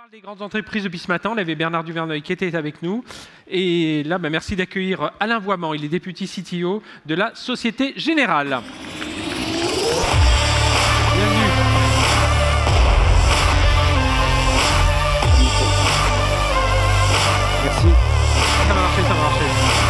parle des grandes entreprises depuis ce matin. On avait Bernard Duverneuil qui était avec nous. Et là, merci d'accueillir Alain Voiement. Il est député CTO de la Société Générale. Bienvenue. Merci. Ça va marcher, ça va marcher.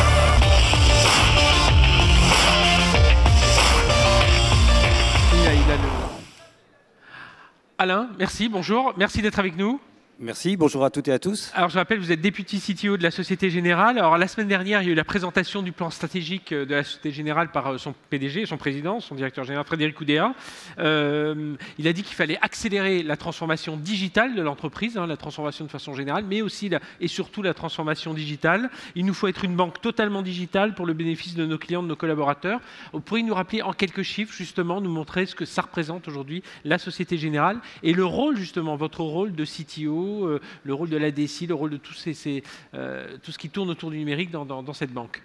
Alain, merci, bonjour. Merci d'être avec nous. Merci, bonjour à toutes et à tous. Alors je rappelle, vous êtes député CTO de la Société Générale. Alors la semaine dernière, il y a eu la présentation du plan stratégique de la Société Générale par son PDG, son président, son directeur général Frédéric Oudéa. Il a dit qu'il fallait accélérer la transformation digitale de l'entreprise, la transformation de façon générale, mais aussi et surtout la transformation digitale. Il nous faut être une banque totalement digitale pour le bénéfice de nos clients, de nos collaborateurs. Vous pourriez nous rappeler en quelques chiffres, justement, nous montrer ce que ça représente aujourd'hui, la Société Générale, et le rôle, justement, votre rôle de CTO, le rôle de la DSI, le rôle de tout ce qui tourne autour du numérique dans cette banque.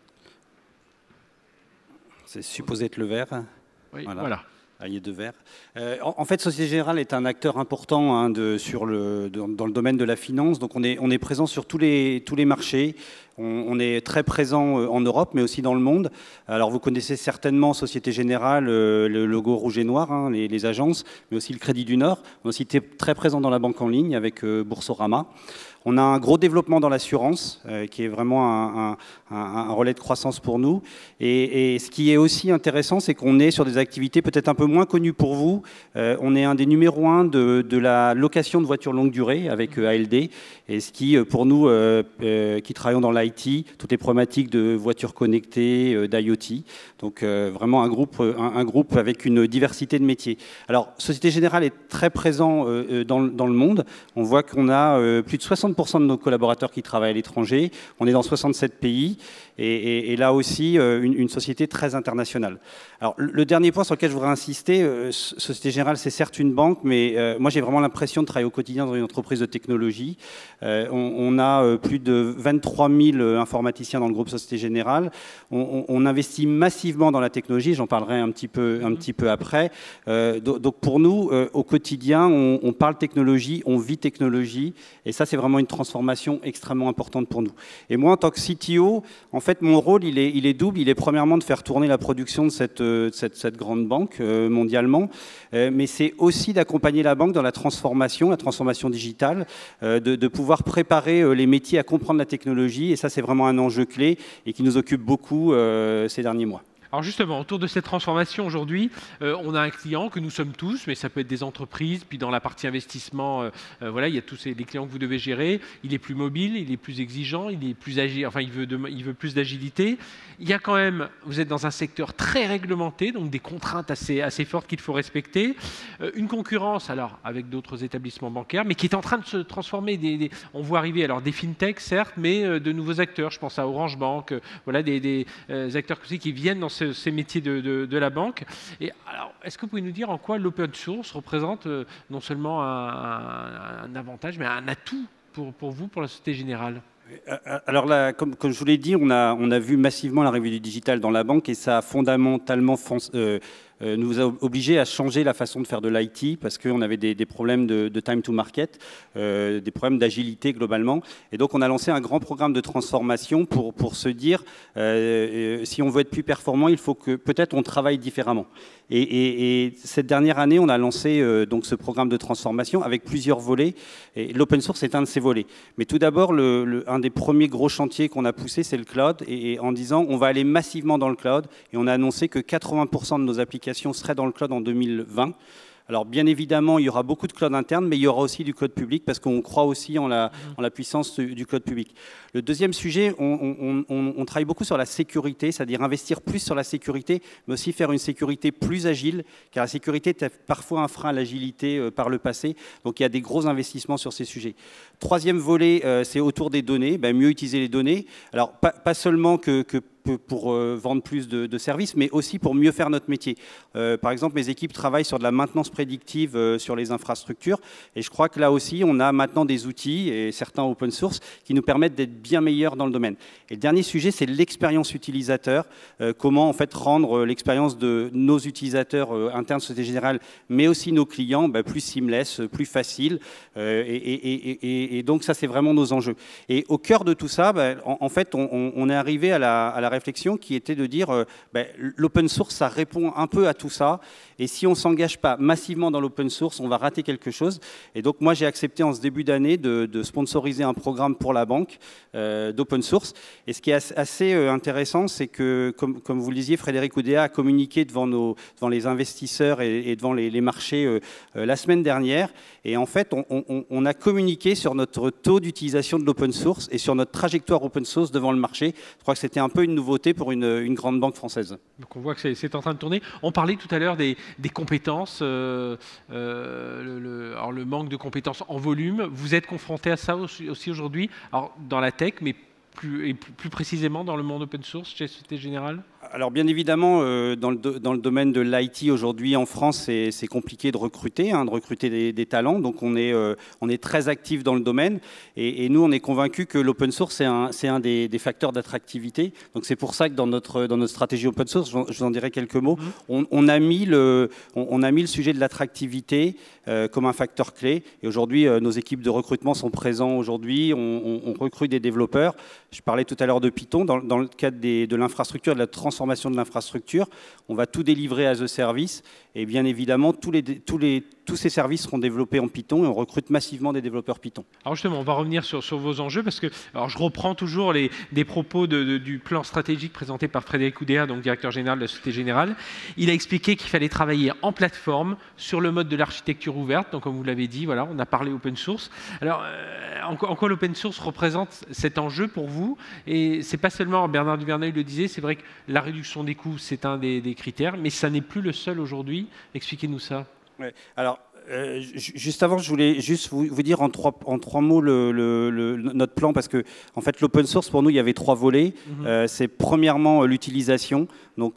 C'est supposé être le vert. Oui, voilà. Il y a deux verres. En fait, Société Générale est un acteur important dans le domaine de la finance. Donc, on est présent sur tous les marchés. On est très présent en Europe, mais aussi dans le monde. Alors, vous connaissez certainement Société Générale, le logo rouge et noir, les agences, mais aussi le Crédit du Nord. On est aussi très présent dans la banque en ligne avec Boursorama. On a un gros développement dans l'assurance, qui est vraiment un relais de croissance pour nous. Et ce qui est aussi intéressant, c'est qu'on est sur des activités peut-être un peu moins connues pour vous. On est un des numéros 1 de la location de voitures longue durée avec ALD. Et ce qui, pour nous, qui travaillons dans l'IT, toutes les problématiques de voitures connectées, d'IoT. Donc vraiment un groupe avec une diversité de métiers. Alors, Société Générale est très présent dans le monde. On voit qu'on a plus de 60% de nos collaborateurs qui travaillent à l'étranger. On est dans 67 pays et là aussi une société très internationale. Alors le dernier point sur lequel je voudrais insister, Société Générale c'est certes une banque, mais moi j'ai vraiment l'impression de travailler au quotidien dans une entreprise de technologie. On a plus de 23 000 informaticiens dans le groupe Société Générale. On investit massivement dans la technologie, j'en parlerai un petit peu après. Donc pour nous, au quotidien, on parle technologie, on vit technologie, et ça c'est vraiment une transformation extrêmement importante pour nous. Et moi, en tant que CTO, en fait, mon rôle, il est double. Il est premièrement de faire tourner la production de cette grande banque mondialement, mais c'est aussi d'accompagner la banque dans la transformation digitale, de pouvoir préparer les métiers à comprendre la technologie. Et ça, c'est vraiment un enjeu clé et qui nous occupe beaucoup ces derniers mois. Alors justement, autour de cette transformation aujourd'hui, on a un client que nous sommes tous, mais ça peut être des entreprises, puis dans la partie investissement, voilà, il y a tous les clients que vous devez gérer. Il est plus mobile, il est plus exigeant, il est plus agile, enfin il veut plus d'agilité. Il y a quand même, vous êtes dans un secteur très réglementé, donc des contraintes assez fortes qu'il faut respecter. Une concurrence, alors, avec d'autres établissements bancaires, mais qui est en train de se transformer. On voit arriver alors des fintechs, certes, mais de nouveaux acteurs. Je pense à Orange Bank, voilà, des acteurs qui viennent dans ces métiers de la banque. Et alors, est-ce que vous pouvez nous dire en quoi l'open source représente non seulement un avantage, mais un atout pour vous, pour la Société Générale ? Alors là, comme je vous l'ai dit, on a vu massivement l'arrivée du digital dans la banque et ça a fondamentalement nous a obligés à changer la façon de faire de l'IT parce qu'on avait des problèmes de time to market, des problèmes d'agilité globalement. Et donc, on a lancé un grand programme de transformation pour se dire si on veut être plus performant, il faut que peut-être on travaille différemment. Et cette dernière année, on a lancé donc ce programme de transformation avec plusieurs volets. Et l'open source est un de ces volets. Mais tout d'abord, un des premiers gros chantiers qu'on a poussé, c'est le cloud. Et en disant, on va aller massivement dans le cloud. Et on a annoncé que 80% de nos applications seraient dans le cloud en 2020. Alors bien évidemment, il y aura beaucoup de cloud interne, mais il y aura aussi du cloud public parce qu'on croit aussi en la puissance du cloud public. Le deuxième sujet, on travaille beaucoup sur la sécurité, c'est-à-dire investir plus sur la sécurité, mais aussi faire une sécurité plus agile, car la sécurité était parfois un frein à l'agilité par le passé. Donc il y a des gros investissements sur ces sujets. Troisième volet, c'est autour des données, mieux utiliser les données. Alors pas seulement que pour vendre plus de services, mais aussi pour mieux faire notre métier. Par exemple, mes équipes travaillent sur de la maintenance prédictive sur les infrastructures, et je crois que là aussi, on a maintenant des outils, et certains open source, qui nous permettent d'être bien meilleurs dans le domaine. Et le dernier sujet, c'est l'expérience utilisateur. Comment en fait rendre l'expérience de nos utilisateurs internes de Société Générale, mais aussi nos clients, plus seamless, plus facile. Et donc ça, c'est vraiment nos enjeux. Et au cœur de tout ça, en fait, on est arrivé à la réflexion qui était de dire l'open source, ça répond un peu à tout ça. Et si on ne s'engage pas massivement dans l'open source, on va rater quelque chose. Et donc moi, j'ai accepté en ce début d'année de sponsoriser un programme pour la banque d'open source. Et ce qui est assez intéressant, c'est que, comme vous le disiez, Frédéric Oudéa a communiqué devant les investisseurs et devant les marchés la semaine dernière. Et en fait, on a communiqué sur notre taux d'utilisation de l'open source et sur notre trajectoire open source devant le marché. Je crois que c'était un peu une nouveauté pour une grande banque française. Donc on voit que c'est en train de tourner. On parlait tout à l'heure des compétences, alors le manque de compétences en volume. Vous êtes confronté à ça aussi aujourd'hui, alors dans la tech, mais plus précisément dans le monde open source chez Société Générale? Alors bien évidemment, dans le domaine de l'IT aujourd'hui en France, c'est compliqué de recruter des talents. Donc on est très actif dans le domaine. Et nous, on est convaincus que l'open source, c'est un des facteurs d'attractivité. Donc c'est pour ça que dans notre stratégie open source, je vous en dirai quelques mots, on a mis le sujet de l'attractivité comme un facteur clé. Et aujourd'hui, nos équipes de recrutement sont présentes aujourd'hui. On recrute des développeurs. Je parlais tout à l'heure de Python. Dans le cadre de l'infrastructure, de la transformation de l'infrastructure, on va tout délivrer as a service. Et bien évidemment, tous ces services seront développés en Python et on recrute massivement des développeurs Python. Alors justement, on va revenir sur vos enjeux parce que alors je reprends toujours des propos du plan stratégique présenté par Frédéric Oudéa, donc directeur général de la Société Générale. Il a expliqué qu'il fallait travailler en plateforme sur le mode de l'architecture ouverte. Donc comme vous l'avez dit, voilà, on a parlé open source. Alors en quoi l'open source représente cet enjeu pour vous? Et c'est pas seulement, Bernard Duvernay le disait, c'est vrai que la réduction des coûts, c'est un des critères, mais ça n'est plus le seul aujourd'hui. Expliquez-nous ça. Ouais. Alors, juste avant, je voulais juste vous dire en trois mots notre plan, parce que en fait, l'open source, pour nous, il y avait 3 volets. C'est premièrement l'utilisation. Donc,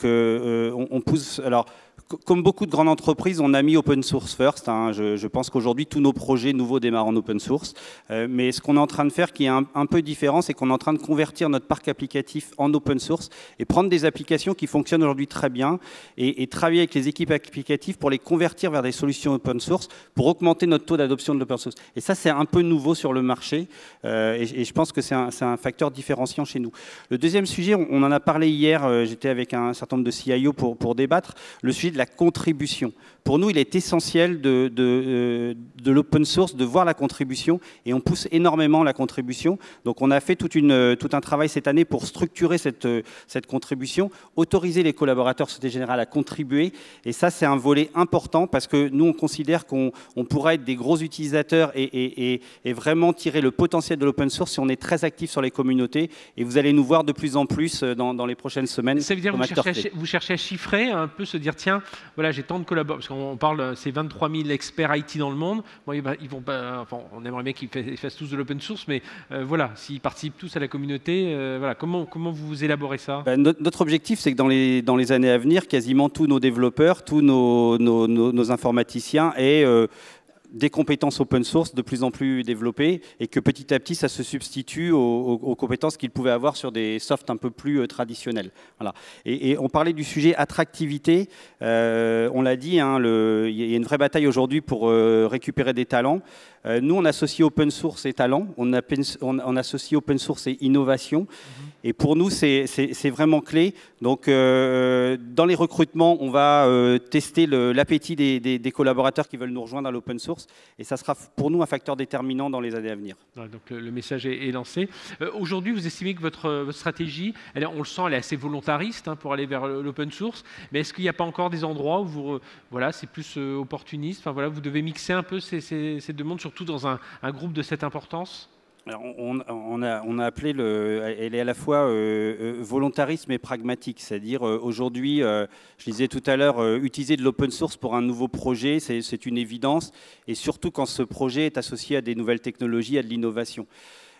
on pousse... Alors, comme beaucoup de grandes entreprises, on a mis open source first. Je pense qu'aujourd'hui, tous nos projets nouveaux démarrent en open source. Mais ce qu'on est en train de faire, qui est un peu différent, c'est qu'on est en train de convertir notre parc applicatif en open source et prendre des applications qui fonctionnent aujourd'hui très bien et travailler avec les équipes applicatives pour les convertir vers des solutions open source pour augmenter notre taux d'adoption de l'open source. Et ça, c'est un peu nouveau sur le marché et je pense que c'est un facteur différenciant chez nous. Le deuxième sujet, on en a parlé hier, j'étais avec un certain nombre de CIO pour débattre, le sujet de la contribution. Pour nous, il est essentiel de l'open source, de voir la contribution, et on pousse énormément la contribution. Donc on a fait tout un travail cette année pour structurer cette contribution, autoriser les collaborateurs Société Générale à contribuer, et ça c'est un volet important parce que nous on considère qu'on pourra être des gros utilisateurs et vraiment tirer le potentiel de l'open source si on est très actif sur les communautés, et vous allez nous voir de plus en plus dans les prochaines semaines. Ça veut dire que vous cherchez à chiffrer, un peu se dire tiens, voilà, j'ai tant de collaborateurs, parce qu'on parle, c'est 23 000 experts IT dans le monde. Bon, ils vont pas, enfin, on aimerait bien qu'ils fassent tous de l'open source, mais voilà, s'ils participent tous à la communauté, voilà, comment vous élaborez ça? Notre objectif, c'est que dans les années à venir, quasiment tous nos développeurs, tous nos informaticiens aient des compétences open source de plus en plus développées et que petit à petit, ça se substitue aux compétences qu'ils pouvaient avoir sur des softs un peu plus traditionnels. Voilà. Et on parlait du sujet attractivité. On l'a dit, il y a une vraie bataille aujourd'hui pour récupérer des talents. Nous, on associe open source et talent. On associe open source et innovation. Et pour nous, c'est vraiment clé. Donc, dans les recrutements, on va tester l'appétit des collaborateurs qui veulent nous rejoindre à l'open source. Et ça sera pour nous un facteur déterminant dans les années à venir. Ouais, donc le message est lancé. Aujourd'hui, vous estimez que votre stratégie, on le sent, elle est assez volontariste pour aller vers l'open source. Mais est-ce qu'il n'y a pas encore des endroits où voilà, c'est plus opportuniste? Enfin, voilà, vous devez mixer un peu ces deux mondes, surtout dans un groupe de cette importance? Alors, on a appelé elle est à la fois volontariste mais pragmatique, c'est-à-dire aujourd'hui, je disais tout à l'heure, utiliser de l'open source pour un nouveau projet, c'est une évidence, et surtout quand ce projet est associé à des nouvelles technologies, à de l'innovation.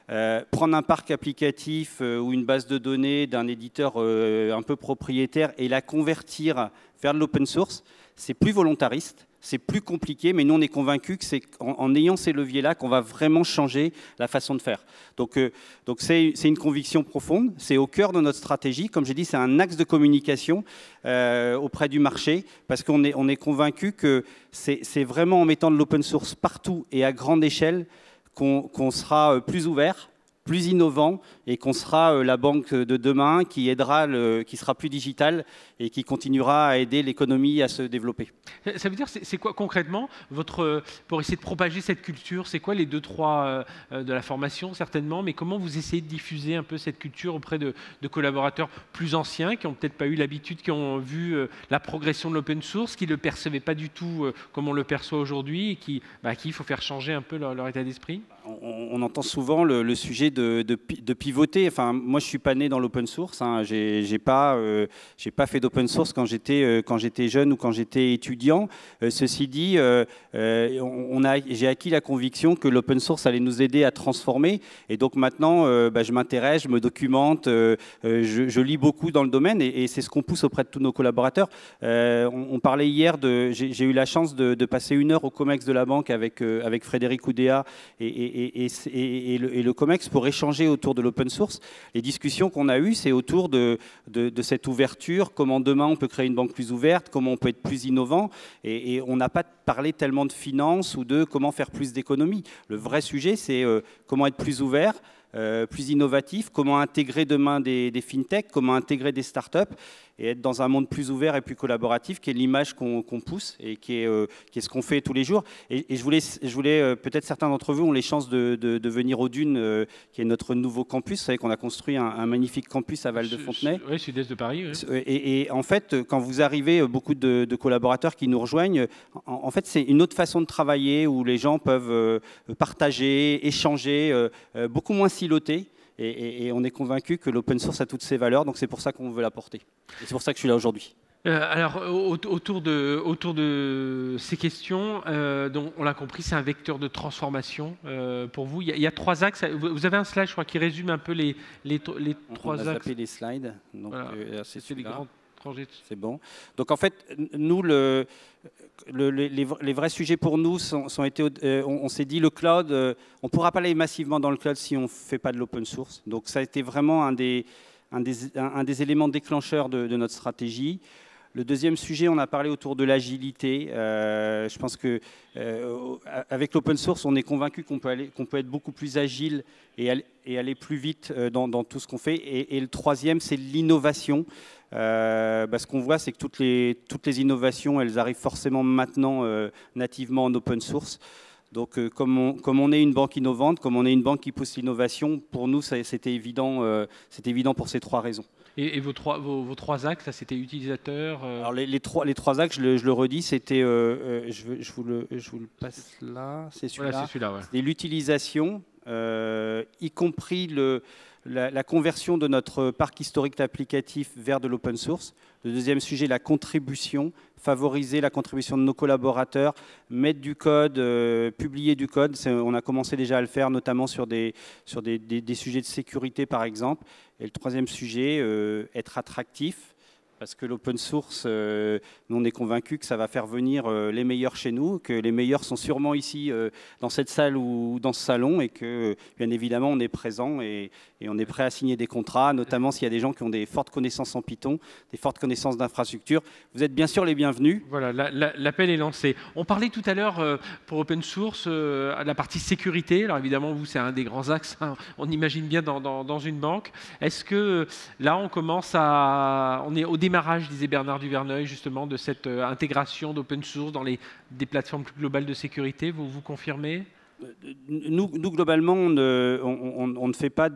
Prendre un parc applicatif ou une base de données d'un éditeur un peu propriétaire et la convertir vers de l'open source, c'est plus volontariste, c'est plus compliqué, mais nous on est convaincus que c'est en ayant ces leviers-là qu'on va vraiment changer la façon de faire. Donc c'est une conviction profonde, c'est au cœur de notre stratégie. Comme j'ai dit, c'est un axe de communication auprès du marché, parce qu'on est convaincus que c'est vraiment en mettant de l'open source partout et à grande échelle qu'on sera plus ouvert, plus innovant et qu'on sera la banque de demain qui sera plus digitale et qui continuera à aider l'économie à se développer. Ça veut dire, c'est quoi concrètement pour essayer de propager cette culture? C'est quoi les 2-3 de la formation certainement, mais comment vous essayez de diffuser un peu cette culture auprès de collaborateurs plus anciens qui n'ont peut-être pas eu l'habitude, qui ont vu la progression de l'open source, qui ne le percevaient pas du tout comme on le perçoit aujourd'hui et qui il faut faire changer un peu leur état d'esprit? On entend souvent le sujet de pivoter. Enfin, moi, je suis pas né dans l'open source. Hein. J'ai pas fait d'open source quand j'étais jeune ou quand j'étais étudiant. Ceci dit, j'ai acquis la conviction que l'open source allait nous aider à transformer. Et donc maintenant, je m'intéresse, je me documente, je lis beaucoup dans le domaine, et c'est ce qu'on pousse auprès de tous nos collaborateurs. On parlait hier j'ai eu la chance de passer 1 heure au COMEX de la banque avec Frédéric Oudéa et le COMEX pour échanger autour de l'open source. Les discussions qu'on a eues, c'est autour de cette ouverture, comment demain on peut créer une banque plus ouverte, comment on peut être plus innovant, et on n'a pas parlé tellement de finance ou de comment faire plus d'économies. Le vrai sujet, c'est comment être plus ouvert, plus innovatif, comment intégrer demain des fintechs, comment intégrer des startups et être dans un monde plus ouvert et plus collaboratif, qui est l'image qu'on pousse et qui est ce qu'on fait tous les jours. Et je voulais peut-être certains d'entre vous ont les chances de venir aux Dunes, qui est notre nouveau campus. Vous savez qu'on a construit un magnifique campus à Val-de-Fontenay. Oui, sud-est de Paris. Oui. Et en fait, quand vous arrivez, beaucoup de collaborateurs qui nous rejoignent, en fait, c'est une autre façon de travailler où les gens peuvent partager, échanger, beaucoup moins silotés. Et on est convaincu que l'open source a toutes ses valeurs, donc c'est pour ça qu'on veut l'apporter. Et c'est pour ça que je suis là aujourd'hui. Alors, autour de ces questions, donc on l'a compris, c'est un vecteur de transformation pour vous. Il y a 3 axes. Vous avez un slide, je crois, qui résume un peu les 3 axes. On a zappé les slides. Donc, voilà. C'est les grands trajets. C'est bon. Donc, en fait, nous, les vrais sujets pour nous on s'est dit, le cloud, on ne pourra pas aller massivement dans le cloud si on ne fait pas de l'open source. Donc, ça a été vraiment un des éléments déclencheurs de notre stratégie. Le deuxième sujet, on a parlé autour de l'agilité. Je pense qu'avec l'open source, on est convaincu qu'on peut être beaucoup plus agile et aller plus vite dans tout ce qu'on fait. Et le troisième, c'est l'innovation. Ce qu'on voit, c'est que toutes les innovations, elles arrivent forcément maintenant nativement en open source. Donc, comme on est une banque innovante, comme on est une banque qui pousse l'innovation, pour nous, c'était évident pour ces 3 raisons. Et vos 3 axes, c'était utilisateur Alors les trois axes, je le redis, c'était, je vous le passe là, c'est celui-là. Voilà, c'est celui-là, ouais. C'est l'utilisation, y compris la conversion de notre parc historique applicatif vers de l'open source. Le deuxième sujet, la contribution, favoriser la contribution de nos collaborateurs, mettre du code, publier du code. On a commencé déjà à le faire, notamment sur des sujets de sécurité, par exemple. Et le troisième sujet, être attractif. Parce que l'open source, nous on est convaincus que ça va faire venir les meilleurs chez nous, que les meilleurs sont sûrement ici dans cette salle ou dans ce salon, et que bien évidemment on est présent et on est prêt à signer des contrats, notamment s'il y a des gens qui ont des fortes connaissances en Python, des fortes connaissances d'infrastructure. Vous êtes bien sûr les bienvenus. Voilà, l'appel est lancé. On parlait tout à l'heure pour open source à la partie sécurité. Alors évidemment, vous c'est un des grands axes, hein, on imagine bien dans une banque. Est-ce que là on est au démarrage, disait Bernard Duverneuil, justement, de cette intégration d'open source dans des plateformes plus globales de sécurité? Vous confirmez? Nous, globalement, on ne fait pas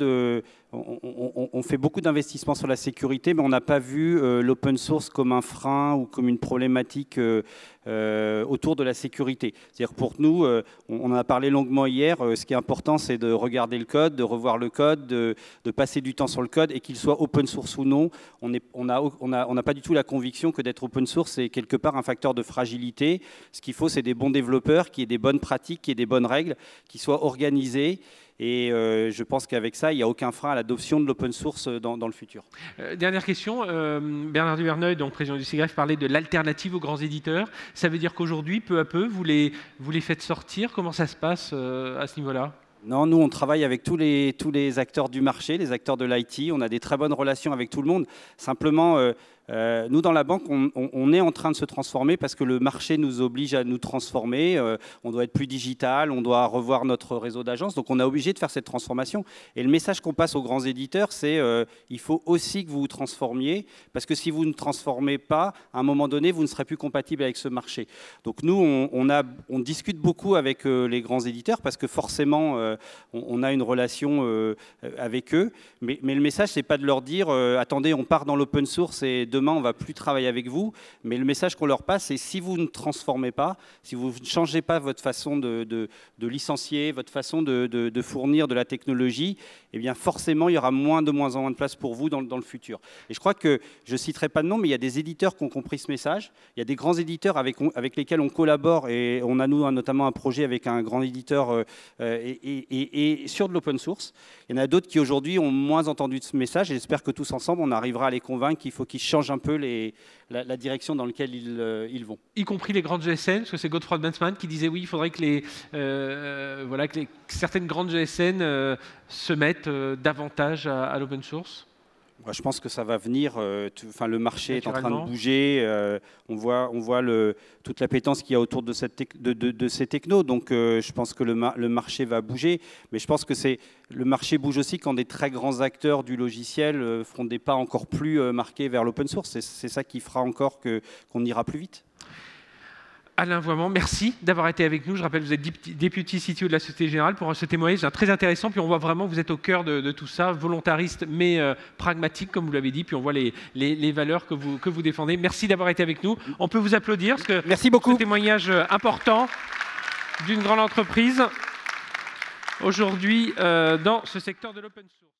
on fait beaucoup d'investissements sur la sécurité, mais on n'a pas vu l'open source comme un frein ou comme une problématique autour de la sécurité. C'est-à-dire pour nous, on en a parlé longuement hier, ce qui est important, c'est de regarder le code, de revoir le code, de passer du temps sur le code, et qu'il soit open source ou non. On n'a pas du tout la conviction que d'être open source, c'est quelque part un facteur de fragilité. Ce qu'il faut, c'est des bons développeurs, qui aient des bonnes pratiques, qui aient des bonnes règles, qui soient organisés, Et je pense qu'avec ça, il n'y a aucun frein à l'adoption de l'open source dans le futur. Dernière question, Bernard Duverneuil, donc président du CIGREF, parlait de l'alternative aux grands éditeurs. Ça veut dire qu'aujourd'hui, peu à peu, vous les faites sortir. Comment ça se passe à ce niveau-là ? Non, nous, on travaille avec tous les acteurs du marché, les acteurs de l'IT. On a des très bonnes relations avec tout le monde. Simplement, nous, dans la banque, on est en train de se transformer parce que le marché nous oblige à nous transformer. On doit être plus digital, on doit revoir notre réseau d'agences. Donc, on est obligé de faire cette transformation. Et le message qu'on passe aux grands éditeurs, c'est il faut aussi que vous vous transformiez parce que si vous ne transformez pas, à un moment donné, vous ne serez plus compatible avec ce marché. Donc, nous, on discute beaucoup avec les grands éditeurs parce que forcément, on a une relation avec eux. Mais le message, c'est pas de leur dire attendez, on part dans l'open source et demain, on ne va plus travailler avec vous. Mais le message qu'on leur passe, c'est si vous ne transformez pas, si vous ne changez pas votre façon de licencier, votre façon de fournir de la technologie, eh bien forcément, il y aura de moins en moins de place pour vous dans le futur. Et je crois que, je ne citerai pas de nom, mais il y a des éditeurs qui ont compris ce message. Il y a des grands éditeurs avec lesquels on collabore et on a, nous, notamment un projet avec un grand éditeur et sur de l'open source. Il y en a d'autres qui, aujourd'hui, ont moins entendu ce message et j'espère que tous ensemble, on arrivera à les convaincre qu'il faut qu'ils changent un peu la direction dans laquelle ils vont. Y compris les grandes GSN, parce que c'est Godefroy Bensman qui disait oui, il faudrait que certaines grandes GSN se mettent davantage à l'open source. Je pense que ça va venir. Le marché est en train de bouger. On voit toute l'appétence qu'il y a autour de ces technos. Donc, je pense que le marché va bouger. Mais je pense que le marché bouge aussi quand des très grands acteurs du logiciel feront des pas encore plus marqués vers l'open source. C'est ça qui fera encore qu'on ira plus vite. Alain Voiement, merci d'avoir été avec nous. Je rappelle, vous êtes Deputy CTO de la Société Générale pour ce témoignage très intéressant. Puis on voit vraiment que vous êtes au cœur de tout ça, volontariste mais pragmatique, comme vous l'avez dit. Puis on voit les valeurs que vous défendez. Merci d'avoir été avec nous. On peut vous applaudir parce que merci beaucoup. Ce témoignage important d'une grande entreprise aujourd'hui dans ce secteur de l'open source.